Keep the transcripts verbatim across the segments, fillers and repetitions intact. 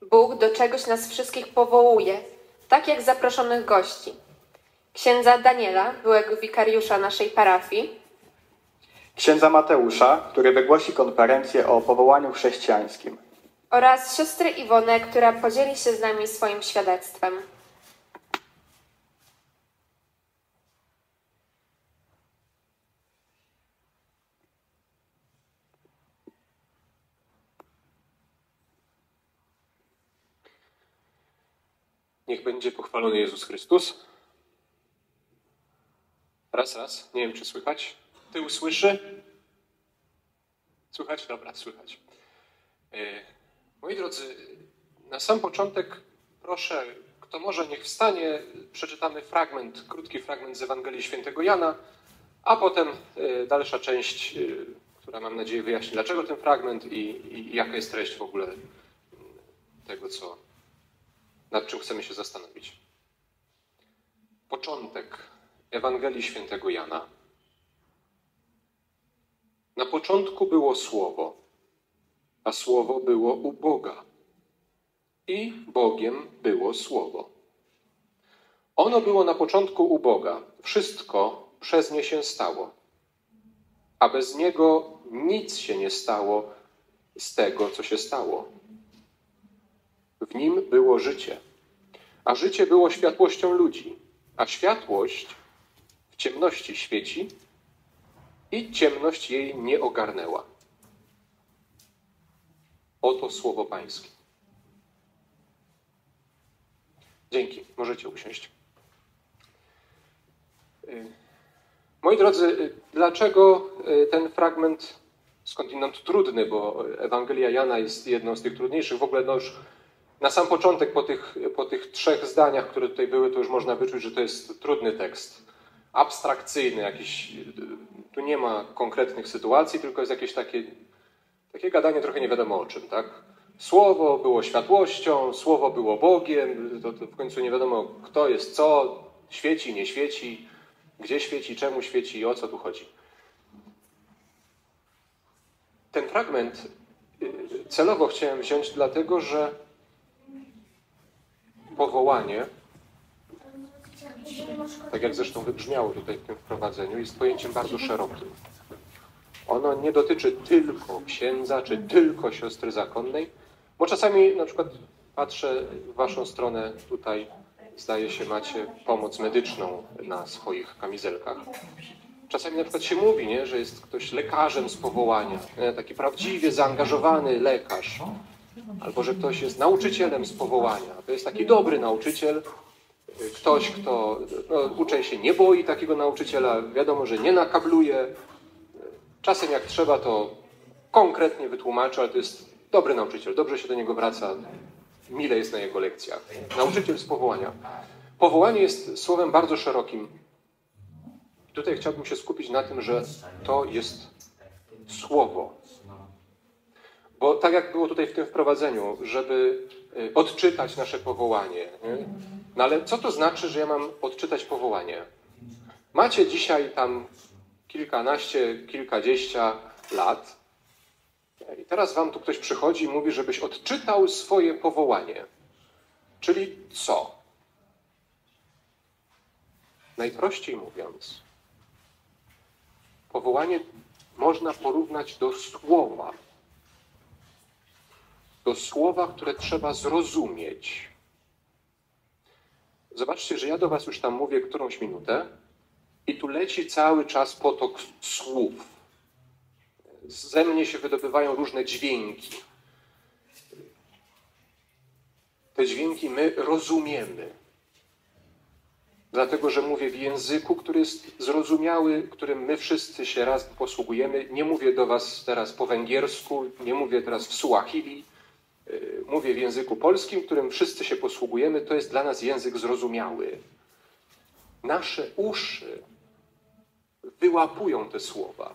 Bóg do czegoś nas wszystkich powołuje, tak jak zaproszonych gości. Księdza Daniela, byłego wikariusza naszej parafii, księdza Mateusza, który wygłosi konferencję o powołaniu chrześcijańskim, oraz siostry Iwonę, która podzieli się z nami swoim świadectwem. Niech będzie pochwalony Jezus Chrystus. Raz, raz. Nie wiem, czy słychać. Tył słyszy? Słychać? Dobra, słychać. E, moi drodzy, na sam początek proszę, kto może, niech wstanie. Przeczytamy fragment, krótki fragment z Ewangelii Świętego Jana, a potem e, dalsza część, e, która mam nadzieję wyjaśni, dlaczego ten fragment i, i, i jaka jest treść w ogóle tego, co, nad czym chcemy się zastanowić. Początek Ewangelii Świętego Jana. Na początku było Słowo, a Słowo było u Boga. I Bogiem było Słowo. Ono było na początku u Boga. Wszystko przez nie się stało. A bez Niego nic się nie stało z tego, co się stało. W Nim było życie. A życie było światłością ludzi. A światłość w ciemności świeci i ciemność jej nie ogarnęła. Oto słowo Pańskie. Dzięki. Możecie usiąść. Moi drodzy, dlaczego ten fragment skądinąd trudny, bo Ewangelia Jana jest jedną z tych trudniejszych. W ogóle no już na sam początek po tych, po tych trzech zdaniach, które tutaj były, to już można wyczuć, że to jest trudny tekst. Abstrakcyjny, jakiś, tu nie ma konkretnych sytuacji, tylko jest jakieś takie, takie gadanie trochę nie wiadomo o czym, tak? Słowo było światłością, Słowo było Bogiem, to, to w końcu nie wiadomo kto jest co, świeci, nie świeci, gdzie świeci, czemu świeci i o co tu chodzi. Ten fragment celowo chciałem wziąć dlatego, że powołanie, tak jak zresztą wybrzmiało tutaj w tym wprowadzeniu, jest pojęciem bardzo szerokim. Ono nie dotyczy tylko księdza, czy tylko siostry zakonnej, bo czasami na przykład patrzę w waszą stronę, tutaj zdaje się macie pomoc medyczną na swoich kamizelkach. Czasami na przykład się mówi, nie, że jest ktoś lekarzem z powołania, nie, taki prawdziwie zaangażowany lekarz, albo że ktoś jest nauczycielem z powołania. To jest taki dobry nauczyciel, ktoś, kto no, uczeń się nie boi takiego nauczyciela, wiadomo, że nie nakabluje. Czasem jak trzeba, to konkretnie wytłumaczy, ale to jest dobry nauczyciel, dobrze się do niego wraca, mile jest na jego lekcjach. Nauczyciel z powołania. Powołanie jest słowem bardzo szerokim. Tutaj chciałbym się skupić na tym, że to jest słowo. Bo tak jak było tutaj w tym wprowadzeniu, żeby odczytać nasze powołanie. Nie? No ale co to znaczy, że ja mam odczytać powołanie? Macie dzisiaj tam kilkanaście, kilkadziesiąt lat i teraz wam tu ktoś przychodzi i mówi, żebyś odczytał swoje powołanie. Czyli co? Najprościej mówiąc, powołanie można porównać do słowa. Do słowa, które trzeba zrozumieć. Zobaczcie, że ja do was już tam mówię którąś minutę i tu leci cały czas potok słów. Ze mnie się wydobywają różne dźwięki. Te dźwięki my rozumiemy. Dlatego, że mówię w języku, który jest zrozumiały, którym my wszyscy się raz posługujemy. Nie mówię do was teraz po węgiersku, nie mówię teraz w suahili. Mówię w języku polskim, którym wszyscy się posługujemy. To jest dla nas język zrozumiały. Nasze uszy wyłapują te słowa.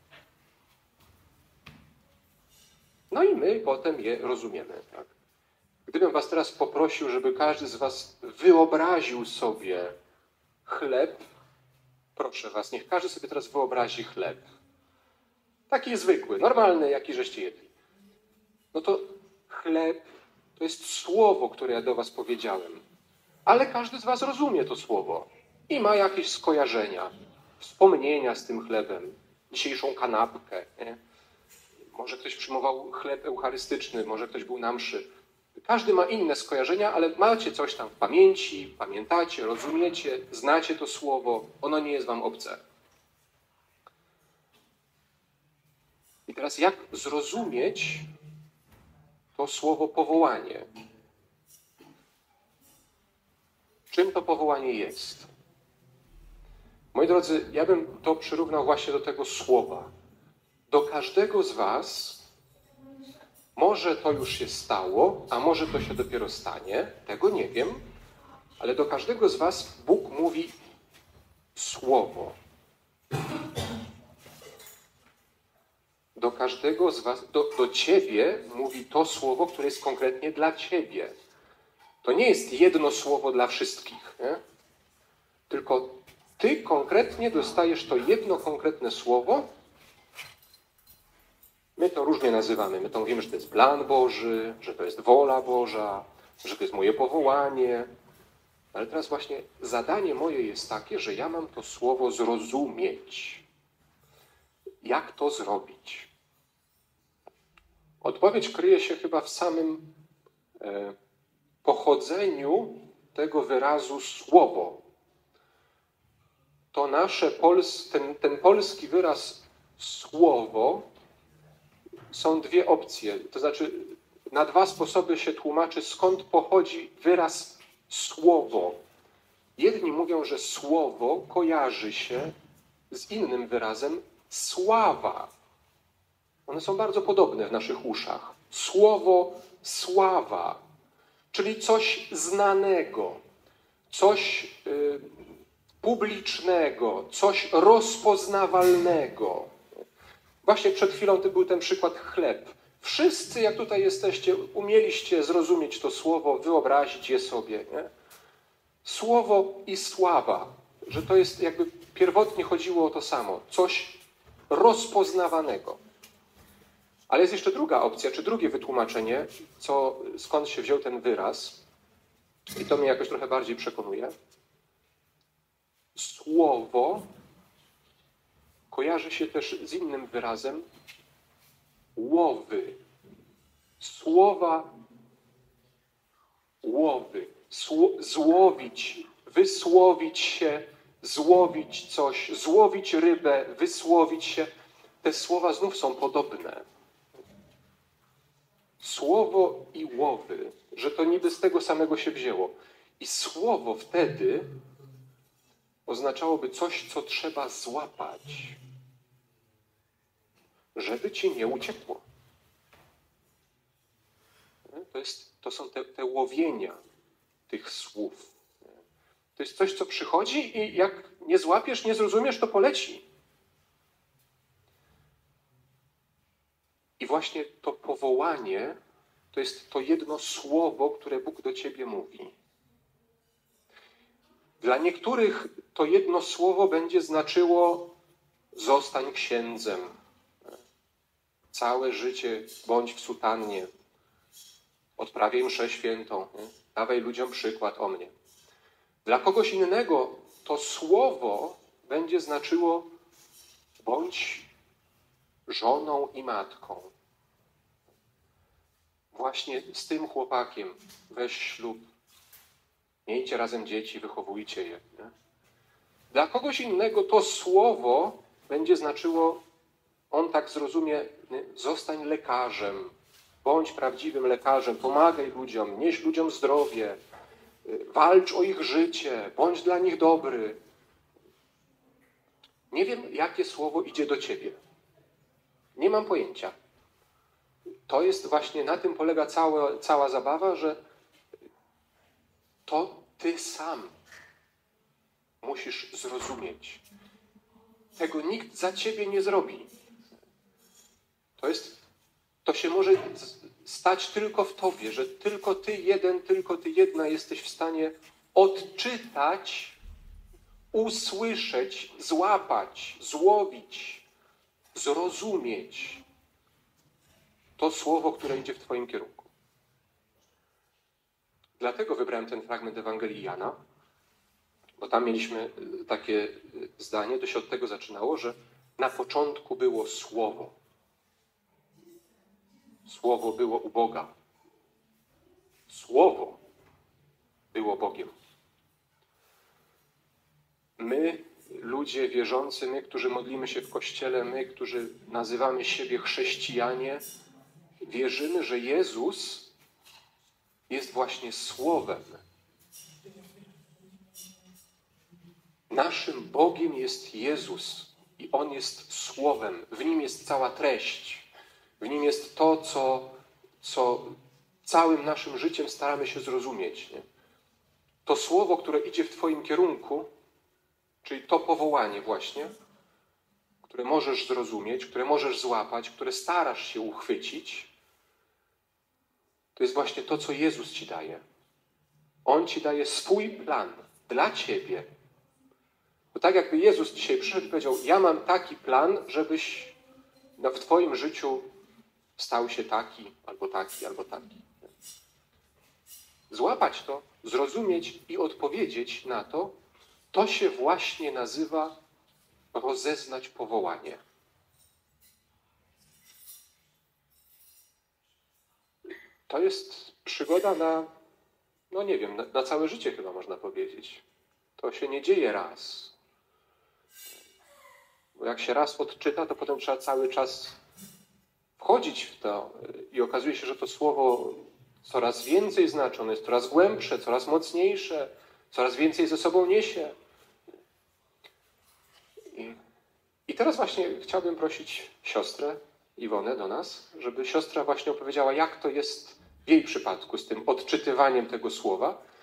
No i my potem je rozumiemy. Tak? Gdybym was teraz poprosił, żeby każdy z was wyobraził sobie chleb, proszę was, niech każdy sobie teraz wyobrazi chleb. Taki zwykły, normalny, jaki żeście jedli. No to chleb To jest słowo, które ja do was powiedziałem. Ale każdy z was rozumie to słowo i ma jakieś skojarzenia, wspomnienia z tym chlebem, dzisiejszą kanapkę. Nie? Może ktoś przyjmował chleb eucharystyczny, może ktoś był na mszy. Każdy ma inne skojarzenia, ale macie coś tam w pamięci, pamiętacie, rozumiecie, znacie to słowo, ono nie jest wam obce. I teraz jak zrozumieć to słowo powołanie? Czym to powołanie jest? Moi drodzy, ja bym to przyrównał właśnie do tego słowa. Do każdego z was może to już się stało, a może to się dopiero stanie, tego nie wiem, ale do każdego z was Bóg mówi słowo. Do każdego z was, do, do ciebie mówi to słowo, które jest konkretnie dla ciebie. To nie jest jedno słowo dla wszystkich, nie? Tylko ty konkretnie dostajesz to jedno konkretne słowo. My to różnie nazywamy. My to mówimy, że to jest plan Boży, że to jest wola Boża, że to jest moje powołanie. Ale teraz właśnie zadanie moje jest takie, że ja mam to słowo zrozumieć. Jak to zrobić? Odpowiedź kryje się chyba w samym e, pochodzeniu tego wyrazu słowo. To nasze, pols, ten, ten polski wyraz słowo są dwie opcje. To znaczy na dwa sposoby się tłumaczy, skąd pochodzi wyraz słowo. Jedni mówią, że słowo kojarzy się z innym wyrazem sława. One są bardzo podobne w naszych uszach. Słowo sława, czyli coś znanego, coś y, publicznego, coś rozpoznawalnego. Właśnie przed chwilą to był ten przykład chleb. Wszyscy, jak tutaj jesteście, umieliście zrozumieć to słowo, wyobrazić je sobie. Nie? Słowo i sława, że to jest jakby pierwotnie chodziło o to samo. Coś rozpoznawanego. Ale jest jeszcze druga opcja, czy drugie wytłumaczenie, co, skąd się wziął ten wyraz. I to mnie jakoś trochę bardziej przekonuje. Słowo kojarzy się też z innym wyrazem łowy. Słowa łowy. Sło, złowić, wysłowić się, złowić coś, złowić rybę, wysłowić się. Te słowa znów są podobne. Słowo i łowy, że to niby z tego samego się wzięło. I słowo wtedy oznaczałoby coś, co trzeba złapać, żeby ci nie uciekło. To, jest, to są te, te łowienia tych słów. To jest coś, co przychodzi i jak nie złapiesz, nie zrozumiesz, to poleci. I właśnie to powołanie to jest to jedno słowo, które Bóg do ciebie mówi. Dla niektórych to jedno słowo będzie znaczyło zostań księdzem. Całe życie bądź w sutannie. Odprawiaj mszę świętą. Nie? Dawaj ludziom przykład o mnie. Dla kogoś innego to słowo będzie znaczyło bądź żoną i matką. Właśnie z tym chłopakiem weź ślub. Miejcie razem dzieci, wychowujcie je. Nie? Dla kogoś innego to słowo będzie znaczyło, on tak zrozumie, nie? Zostań lekarzem, bądź prawdziwym lekarzem, pomagaj ludziom, nieś ludziom zdrowie, walcz o ich życie, bądź dla nich dobry. Nie wiem, jakie słowo idzie do ciebie. Nie mam pojęcia. To jest właśnie, na tym polega cała, cała zabawa, że to ty sam musisz zrozumieć. Tego nikt za ciebie nie zrobi. To jest, to się może stać tylko w tobie, że tylko ty jeden, tylko ty jedna jesteś w stanie odczytać, usłyszeć, złapać, złowić, zrozumieć to słowo, które idzie w twoim kierunku. dlatego wybrałem ten fragment Ewangelii Jana, bo tam mieliśmy takie zdanie, to się od tego zaczynało, że na początku było Słowo. Słowo było u Boga. Słowo było Bogiem. My, ludzie wierzący, my, którzy modlimy się w Kościele, my, którzy nazywamy siebie chrześcijanie, wierzymy, że Jezus jest właśnie Słowem. Naszym Bogiem jest Jezus i On jest Słowem. W Nim jest cała treść. W Nim jest to, co, co całym naszym życiem staramy się zrozumieć. Nie? To Słowo, które idzie w Twoim kierunku, czyli to powołanie właśnie, które możesz zrozumieć, które możesz złapać, które starasz się uchwycić, to jest właśnie to, co Jezus Ci daje. On Ci daje swój plan dla Ciebie. Bo tak jakby Jezus dzisiaj przyszedł i powiedział, ja mam taki plan, żebyś no, w Twoim życiu stał się taki, albo taki, albo taki. Złapać to, zrozumieć i odpowiedzieć na to, to się właśnie nazywa rozeznać powołanie. To jest przygoda na, no nie wiem, na, na całe życie chyba można powiedzieć. To się nie dzieje raz. Bo jak się raz odczyta, to potem trzeba cały czas wchodzić w to i okazuje się, że to słowo coraz więcej znaczy, ono jest coraz głębsze, coraz mocniejsze, coraz więcej ze sobą niesie. I, i teraz właśnie chciałbym prosić siostrę Iwonę do nas, żeby siostra właśnie opowiedziała, jak to jest w jej przypadku z tym odczytywaniem tego słowa